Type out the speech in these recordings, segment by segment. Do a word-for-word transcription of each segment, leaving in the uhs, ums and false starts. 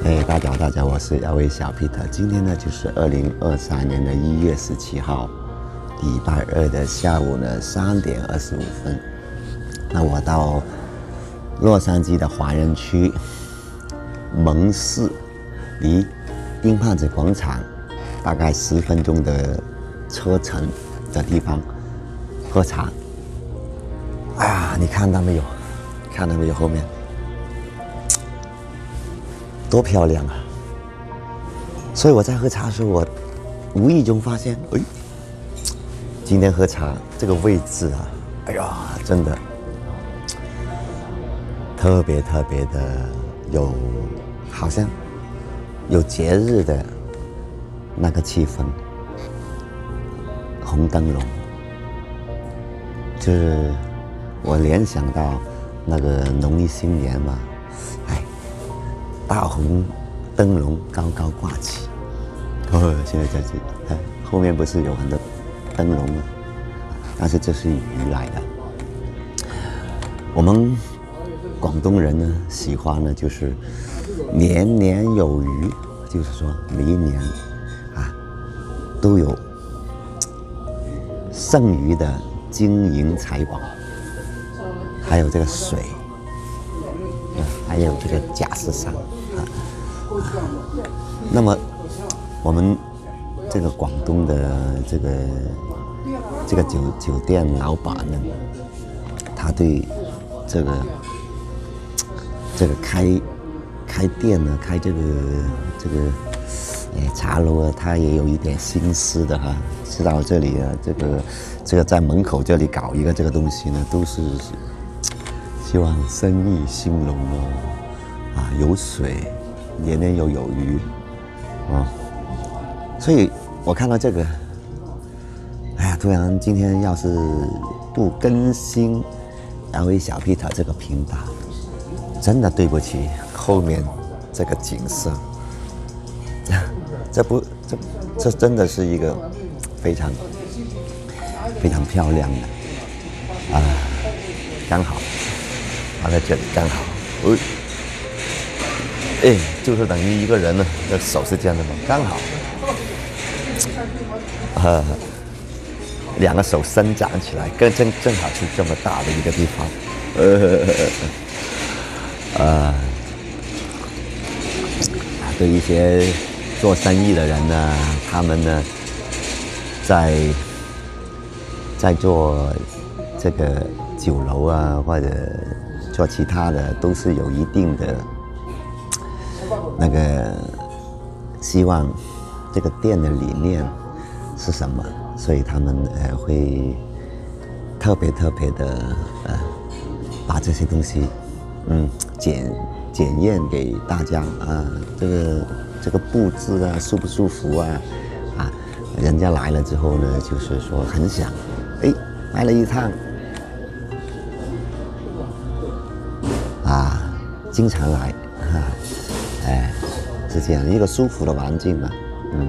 嘿，大家好，大家好，我是 L A 小 Peter。今天呢，就是二零二三年的一月十七号，礼拜二的下午呢三点二十五分。那我到洛杉矶的华人区蒙市，离冰胖子广场大概十分钟的车程的地方喝茶。啊，你看到没有？看到没有？后面多漂亮啊！所以我在喝茶的时候，我无意中发现，哎，今天喝茶这个位置啊，哎呀，真的特别特别的有，好像有节日的那个气氛。红灯笼，就是我联想到那个农历新年嘛，哎。大红灯笼高高挂起，哦，现在在这里，哎，后面不是有很多灯笼吗？但是这是鱼来的。我们广东人呢，喜欢呢就是年年有余，就是说每一年啊都有剩余的金银财宝，还有这个水。还有这个假市场啊，那么我们这个广东的这个这个酒酒店老板呢，他对这个这个开开店呢，开这个这个哎茶楼啊，他也有一点心思的哈。知道这里啊，这个这个在门口这里搞一个这个东西呢，都是。希望生意兴隆哦，啊，有水，年年有有余，啊，所以我看到这个，哎呀，突然今天要是不更新 L A 小 Peter 这个频道，真的对不起后面这个景色，这不这这真的是一个非常非常漂亮的啊，刚好。他在这里刚好，哎，哎，就是等于一个人呢，这手是这样的嘛，刚好，呃，两个手伸展起来，更正正好是这么大的一个地方，呃，呃，对一些做生意的人呢，他们呢，在在做这个酒楼啊，或者做其他的都是有一定的那个希望，这个店的理念是什么，所以他们呃会特别特别的呃把这些东西嗯检检验给大家啊，这个这个布置啊舒不舒服啊啊，人家来了之后呢，就是说很想哎来了一趟。啊，经常来，哈、啊，哎，是这样一个舒服的环境嘛，嗯，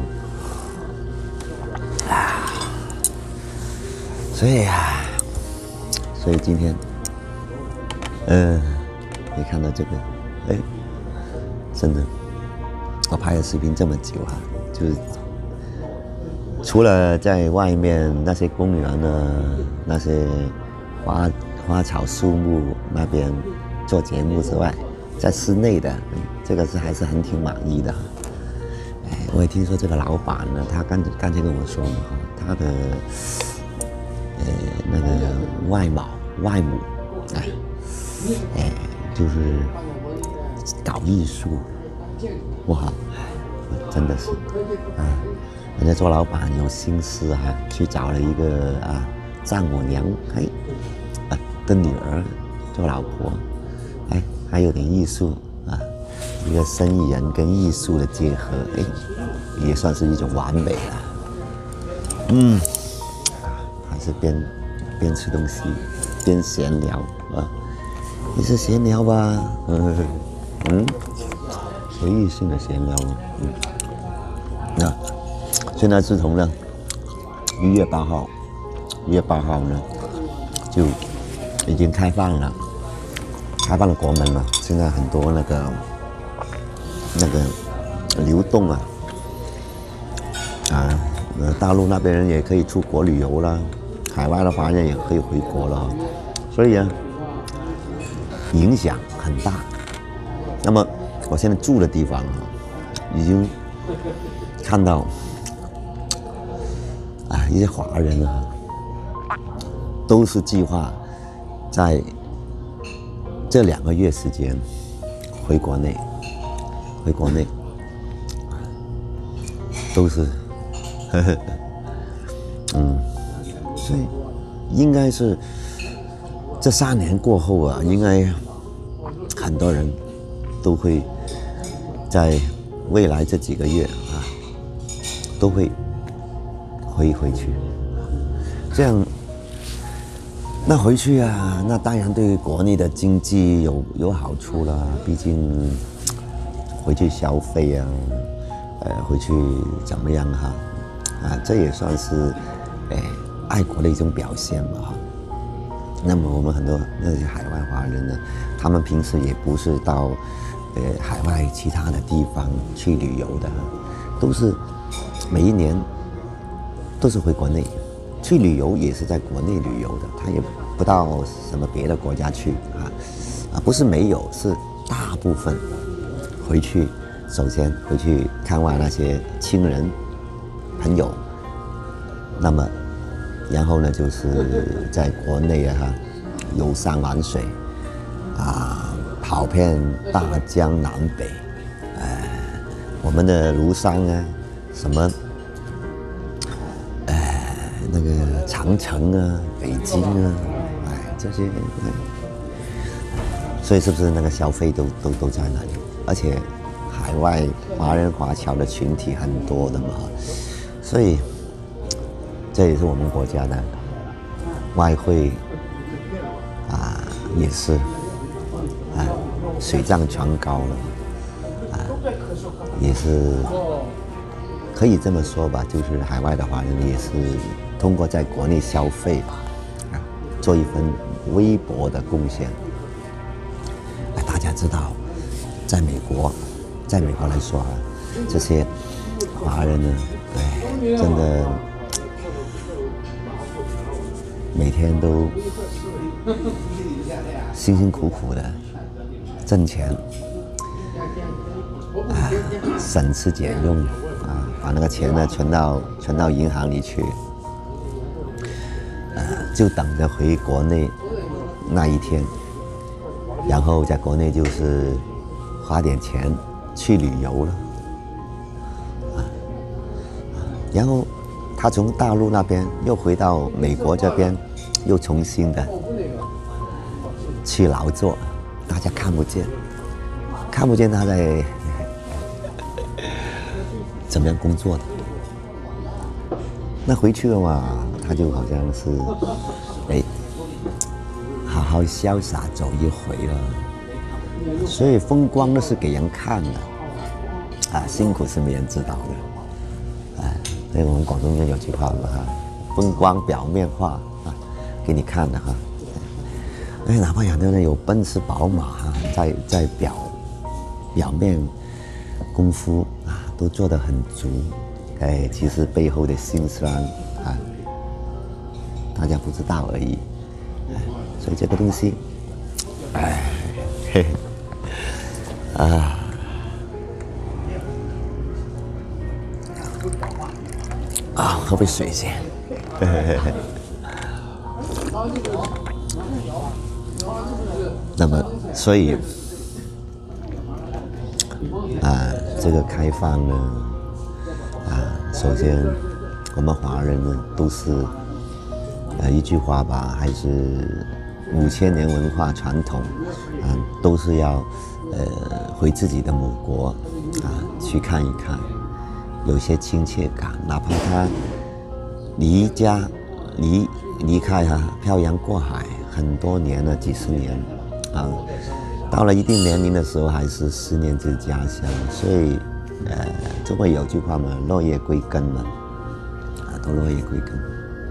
啊，所以啊，所以今天，嗯、呃，你看到这个，哎，真的，我拍的视频这么久啊，就是除了在外面那些公园呢，那些花花草树木那边。做节目之外，在室内的、嗯、这个是还是很挺满意的。哎，我也听说这个老板呢，他刚刚才跟我说嘛，他的呃那个外母外母，哎哎就是搞艺术，哇，真的是啊，人家做老板有心思啊，去找了一个啊丈母娘，哎啊的女儿做老婆。哎，还有点艺术啊，一个生意人跟艺术的结合，哎，也算是一种完美了。嗯，还是边边吃东西边闲聊啊，也是闲聊吧，嗯嗯，随意性的闲聊啊，嗯。那现在自从呢一月八号，一月八号呢就已经开放了。开放了国门了，现在很多那个那个流动啊，啊，呃，大陆那边人也可以出国旅游了，海外的华人也可以回国了，所以啊，影响很大。那么我现在住的地方啊，已经看到啊一些华人啊，都是计划在这两个月时间回国内，回国内，都是，呵呵，嗯，所以应该是这三年过后啊，应该很多人都会在未来这几个月啊，都会回回去，这样。那回去啊，那当然对国内的经济有有好处了。毕竟回去消费啊，呃，回去怎么样哈、啊？啊，这也算是哎爱国的一种表现嘛哈。那么我们很多那些海外华人呢，他们平时也不是到呃海外其他的地方去旅游的，都是每一年都是回国内。去旅游也是在国内旅游的，他也不到什么别的国家去啊，啊不是没有，是大部分回去，首先回去看望那些亲人、朋友，那么然后呢就是在国内啊游山玩水，啊跑遍大江南北，呃我们的庐山啊什么。那个长城啊，北京啊，哎，这些，哎，所以是不是那个消费都都都在那里？而且海外华人华侨的群体很多的嘛，所以这也是我们国家的外汇啊，也是啊水涨船高了啊，也是可以这么说吧，就是海外的华人也是。通过在国内消费吧，啊，做一份微薄的贡献。啊，大家知道，在美国，在美国来说啊，这些华人呢，哎，真的每天都辛辛苦苦的挣钱，啊，省吃俭用啊，把那个钱呢存到存到银行里去。就等着回国内那一天，然后在国内就是花点钱去旅游了，啊，然后他从大陆那边又回到美国这边，又重新的去劳作，大家看不见，看不见他在怎么样工作的。那回去了嘛，他就好像是，哎，好好潇洒走一回了。所以风光那是给人看的，啊，辛苦是没人知道的，啊，所以我们广东人有句话嘛哈，风光表面化啊，给你看的哈。哎，哪怕有的人有奔驰、宝马哈，在在表表面功夫啊，都做得很足。哎，其实背后的辛酸啊，大家不知道而已。哎，所以这个东西，哎，嘿嘿，啊，啊，喝杯水先。嘿嘿嘿嘿。那么，所以啊，这个开放呢？啊，首先，我们华人呢都是，呃，一句话吧，还是五千年文化传统，啊，都是要，呃，回自己的母国，啊，去看一看，有些亲切感，哪怕他离家离离开啊，漂洋过海很多年了，几十年，啊，到了一定年龄的时候，还是思念自己家乡，所以。呃，中国有句话嘛，落叶归根嘛，啊，都落叶归根。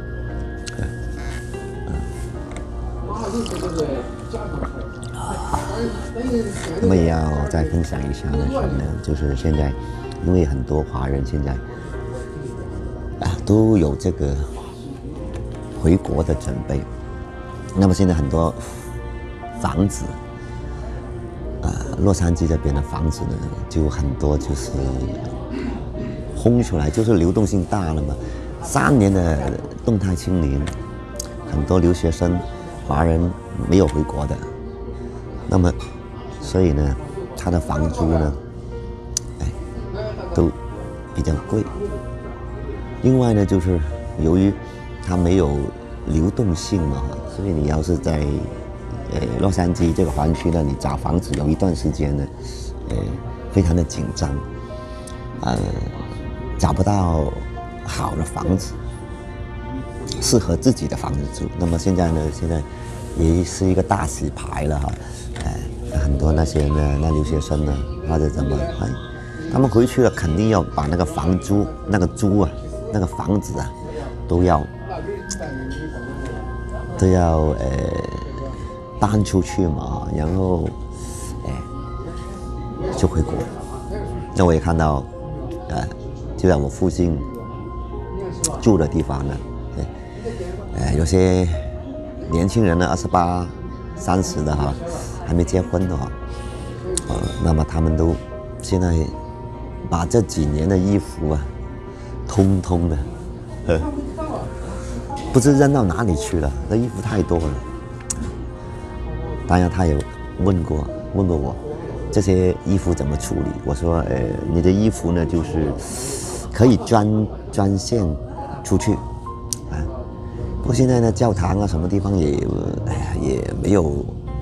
啊，啊那么也要再分享一下呢，什么呢？就是现在，因为很多华人现在啊都有这个回国的准备，那么现在很多房子，啊，洛杉矶这边的房子呢，就很多就是轰出来，就是流动性大了嘛。三年的动态清零，很多留学生、华人没有回国的，那么所以呢，他的房租呢，哎，都比较贵。另外呢，就是由于它没有流动性嘛，所以你要是在呃洛杉矶这个环区呢，你找房子有一段时间呢，呃，非常的紧张，呃，找不到好的房子，适合自己的房子住。那么现在呢，现在也是一个大洗牌了哈，呃，很多那些呢，那留学生呢，或者怎么，哎，他们回去了肯定要把那个房租、那个租啊、那个房子啊，都要都要呃搬出去嘛，然后哎就回国。那我也看到，呃，就在我附近住的地方呢，呃，有些年轻人呢，二十八、三十的哈，还没结婚的话，呃，那么他们都现在把这几年的衣服啊，通通的，呃，不知扔到哪里去了，那衣服太多了。当然，他有问过问过我，这些衣服怎么处理？我说，呃，你的衣服呢，就是可以专专线出去，啊，不过现在呢，教堂啊，什么地方也，哎呀，也没有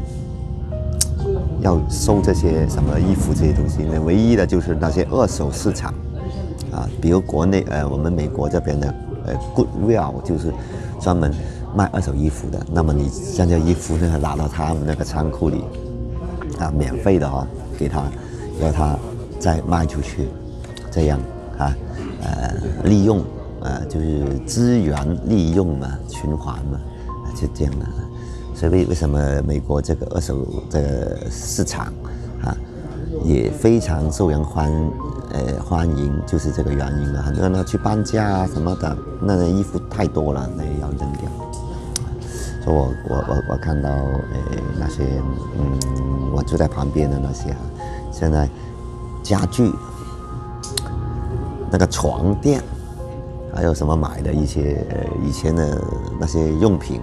要收这些什么衣服这些东西呢。唯一的就是那些二手市场，啊，比如国内呃，我们美国这边的呃 Goodwill 就是专门卖二手衣服的。那么你将这衣服呢拿到他们那个仓库里，啊，免费的哈，给他，要他再卖出去，这样啊，呃，利用啊，就是资源利用嘛，循环嘛，就这样的。所以为为什么美国这个二手的市场啊也非常受人欢呃欢迎，就是这个原因了。很多人去搬家啊什么的，那个衣服太多了，那也要扔掉。所以我我我我看到呃那些嗯我住在旁边的那些啊，现在家具、那个床垫，还有什么买的一些呃以前的那些用品。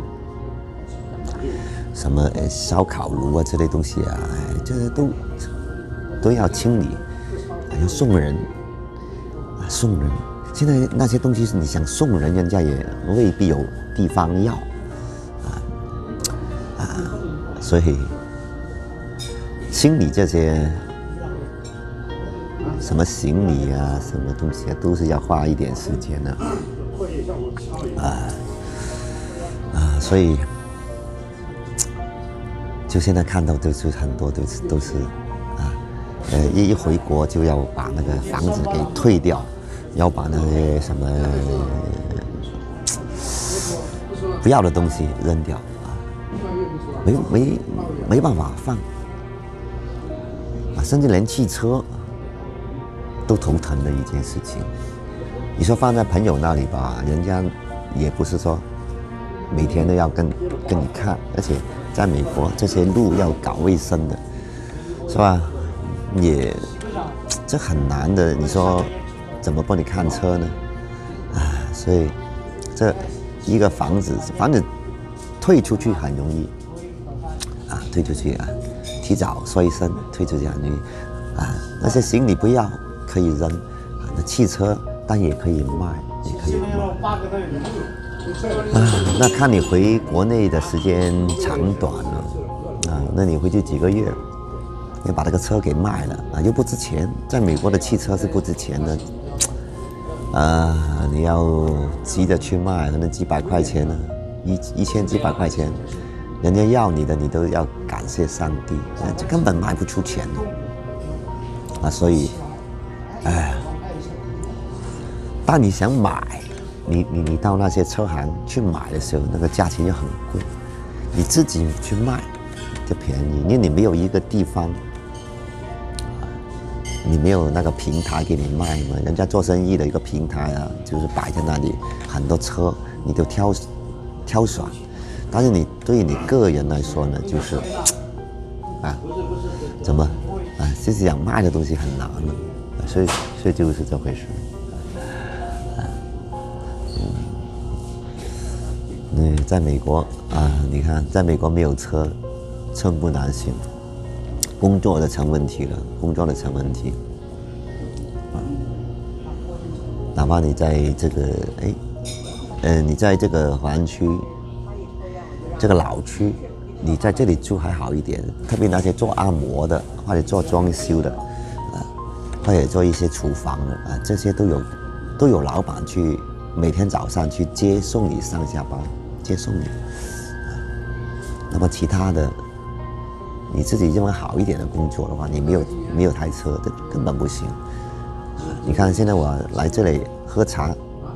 什么呃烧烤炉啊这类东西啊，哎，这都都要清理，要送人啊送人。现在那些东西是你想送人，人家也未必有地方要啊啊，所以清理这些什么行李啊、什么东西啊，都是要花一点时间的啊啊，所以。就现在看到都是很多都是都是，啊，呃，一一回国就要把那个房子给退掉，要把那些什么不要的东西扔掉啊，没没没办法放啊，甚至连汽车都头疼的一件事情。你说放在朋友那里吧，人家也不是说每天都要跟跟你看，而且。在美国，这些路要搞卫生的，是吧？也这很难的。你说怎么帮你看车呢？啊，所以这一个房子，房子退出去很容易啊，退出去啊，提早说一声退出去很容易啊。那些行李不要可以扔啊，那汽车但也可以卖，也可以卖。啊，那看你回国内的时间长短了，啊，那你回去几个月，你把这个车给卖了啊，又不值钱。在美国的汽车是不值钱的，啊，你要急着去卖，可能几百块钱呢，一一千几百块钱，人家要你的，你都要感谢上帝，这根本卖不出钱的，啊，所以，哎，但你想买。你你你到那些车行去买的时候，那个价钱又很贵，你自己去卖， 就便宜，因为你没有一个地方，你没有那个平台给你卖嘛。人家做生意的一个平台啊，就是摆在那里，很多车你就挑挑选。但是你对于你个人来说呢，就是啊，怎么啊，就是想卖的东西很难了，所以所以就是这回事。嗯，在美国啊，你看，在美国没有车，寸步难行。工作的成问题了，工作的成问题。啊，哪怕你在这个哎，呃，你在这个环区，这个老区，你在这里住还好一点。特别那些做按摩的，或者做装修的，啊，或者做一些厨房的啊，这些都有都有老板去每天早上去接送你上下班。接送你，那么其他的，你自己认为好一点的工作的话，你没有没有台车，这根本不行。你看现在我来这里喝茶，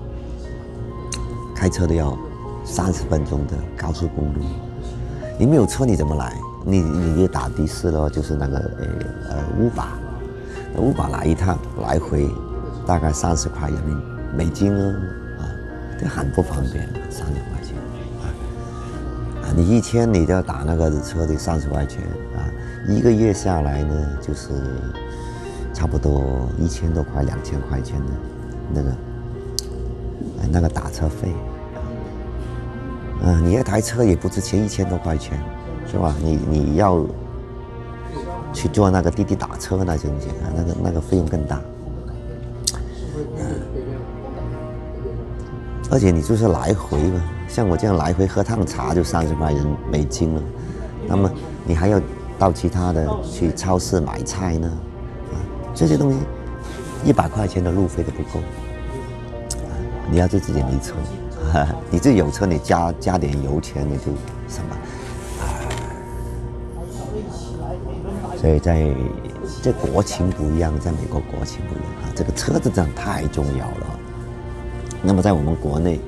开车都要三十分钟的高速公路，你没有车你怎么来？你你就打的士咯，就是那个呃呃乌巴，乌巴来一趟来回大概三十块人民美金啊，啊，这很不方便，三十块钱。你一天你就要打那个车得三十块钱啊，一个月下来呢，就是差不多一千多块、两千块钱的那个那个打车费。嗯，你一台车也不值钱，一千多块钱，是吧？你你要去做那个滴滴打车那行不行啊？那个那个费用更大。嗯，而且你就是来回嘛。像我这样来回喝趟茶就三十块人美金了，那么你还要到其他的去超市买菜呢，啊，这些东西一百块钱的路费都不够，啊，你要是自己没车，啊，你自己有车你加加点油钱你就什么，啊，所以在这国情不一样，在美国国情不一样啊，这个车子真的太重要了。那么在我们国内。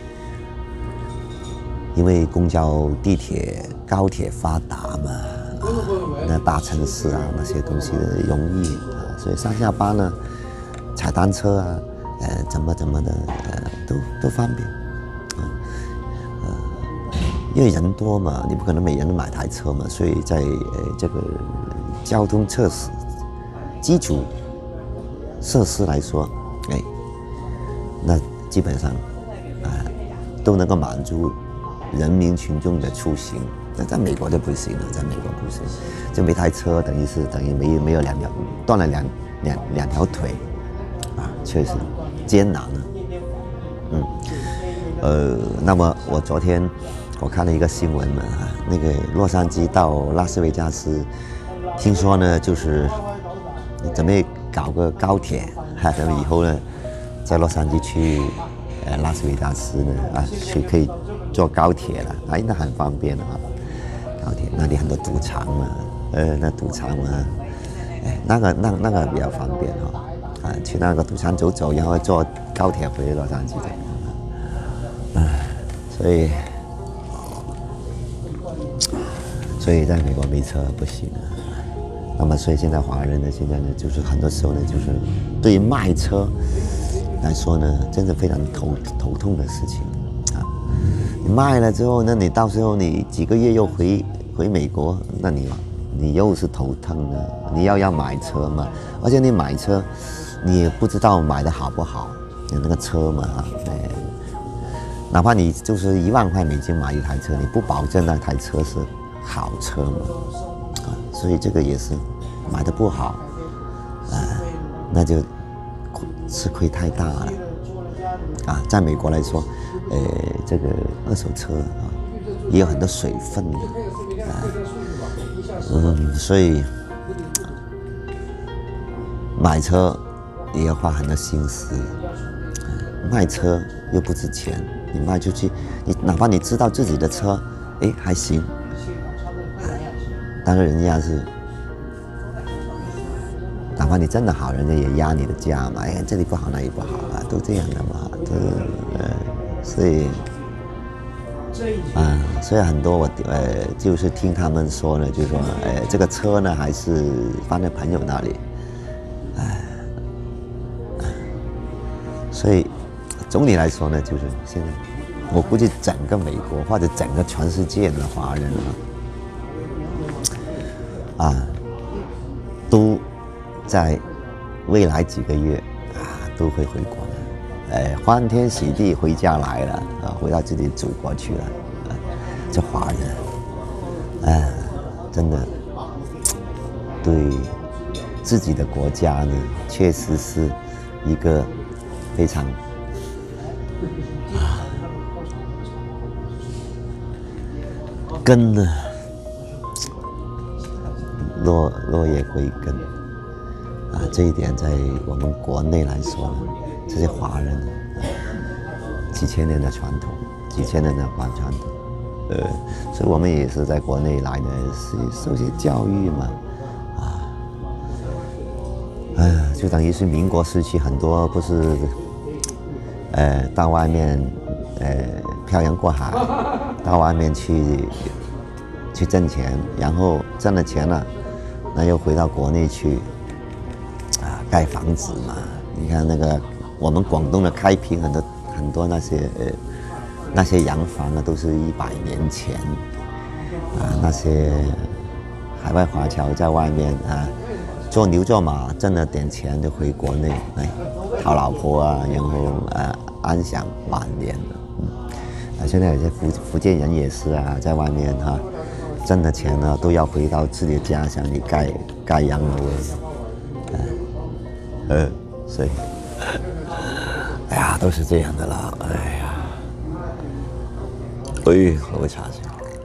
因为公交、地铁、高铁发达嘛，啊，那大城市啊那些东西容易啊，所以上下班呢，踩单车啊，呃，怎么怎么的，呃，都都方便，啊，呃，因为人多嘛，你不可能每人都买台车嘛，所以在呃这个交通设施、基础设施来说，哎，那基本上啊都能够满足。人民群众的出行，那在美国就不行了，在美国不行，就没台车，等于是等于没没有两条断了两两两条腿，啊，确实艰难了，嗯，呃，那么我昨天我看了一个新闻嘛，啊，那个洛杉矶到拉斯维加斯，听说呢就是准备搞个高铁，哈，那么以后呢，在洛杉矶去呃拉斯维加斯呢啊去可以。坐高铁了，哎，那很方便啊！高铁那里很多赌场嘛，呃，那赌场嘛，哎，那个那那个比较方便哈、哦，啊，去那个赌场走走，然后坐高铁回洛杉矶的，啊，所以，所以在美国没车不行啊。那么，所以现在华人呢，现在呢，就是很多时候呢，就是对于卖车来说呢，真的非常头头痛的事情。你卖了之后，那你到时候你几个月又回回美国，那你你又是头疼的。你要要买车嘛，而且你买车，你也不知道买的好不好，有那个车嘛，哎，哪怕你就是一万块美金买一台车，你不保证那台车是好车嘛，啊，所以这个也是买的不好，啊，那就吃亏太大了，啊，在美国来说。呃，这个二手车啊，也有很多水分的，啊，嗯，所以买车也要花很多心思，啊，卖车又不值钱，你卖出去，你哪怕你知道自己的车，哎还行，啊，但是人家是，哪怕你真的好，人家也压你的价嘛，哎，这里不好那里不好啊，都这样的嘛，都呃。所以， 啊，所以很多我呃就是听他们说呢，就是说，呃，这个车呢还是放在朋友那里，哎、呃，所以总体来说呢，就是现在我估计整个美国或者整个全世界的华人啊，啊，都在未来几个月啊都会回国的，哎，欢天喜地回家来了啊，回到自己祖国去了。这华人，哎，真的对自己的国家呢，确实是一个非常啊根呢落落叶归根啊，这一点在我们国内来说呢，这些华人呢，几千年的传统，几千年的传统。呃，所以我们也是在国内来呢，是受些教育嘛，啊，哎呀，就等于是民国时期很多不是，呃，到外面，呃，漂洋过海，到外面去去挣钱，然后挣了钱了，那又回到国内去，啊，盖房子嘛。你看那个我们广东的开平很多很多那些呃。那些洋房啊，都是一百年前啊，那些海外华侨在外面啊做牛做马，挣了点钱就回国内来讨老婆啊，然后啊安享晚年了。嗯，啊，现在有些福福建人也是啊，在外面哈、啊、挣了钱呢，都要回到自己的家乡里盖盖洋楼啊，呃，所以，哎呀，都是这样的了，哎呀。哎，喝个茶先。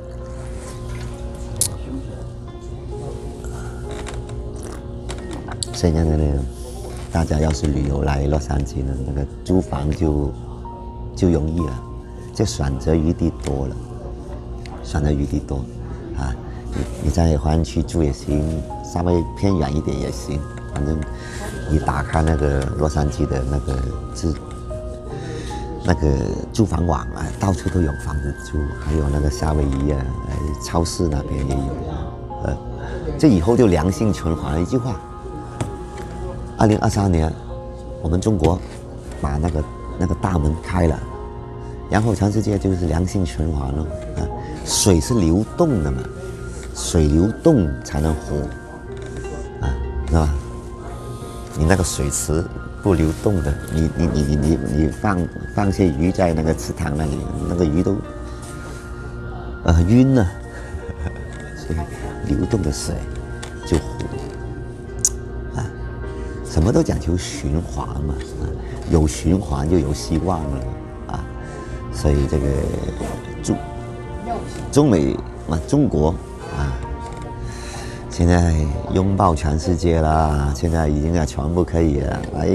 现在的呢，大家要是旅游来洛杉矶呢，那个租房就就容易了，这选择余地多了，选择余地多啊！你你在华人区住也行，稍微偏远一点也行，反正你打开那个洛杉矶的那个自。那个住房网啊，到处都有房子租，还有那个夏威夷啊，超市那边也有，呃，这以后就良性循环。一句话，二零二三年，我们中国把那个那个大门开了，然后全世界就是良性循环了啊。水是流动的嘛，水流动才能活啊，是吧？你那个水池。不流动的，你你你你你你放放些鱼在那个池塘那里，那个鱼都呃晕了，所以流动的水就活啊，什么都讲求循环嘛，啊，有循环就有希望了啊，所以这个中中美啊中国啊。现在拥抱全世界啦！现在已经啊全部可以了，哎，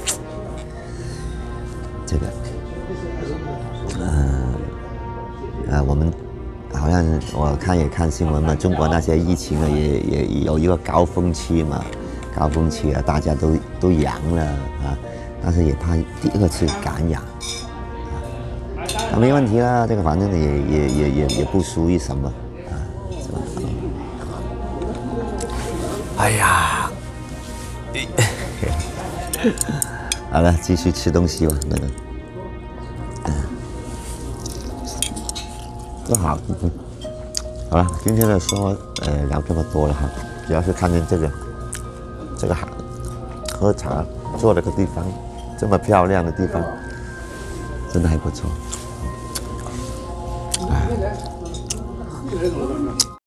这个，嗯、呃，啊，我们好像我看也看新闻嘛，中国那些疫情啊也也有一个高峰期嘛，高峰期啊，大家都都阳了啊，但是也怕第二次感染，啊，那没问题啦，这个反正也也也也也不属于什么。哎呀，好了，继续吃东西吧。那个，嗯，不好，嗯，好了，今天的说，呃，聊这么多了哈，主要是看见这个，这个喝茶坐这个地方，这么漂亮的地方，真的还不错。哎。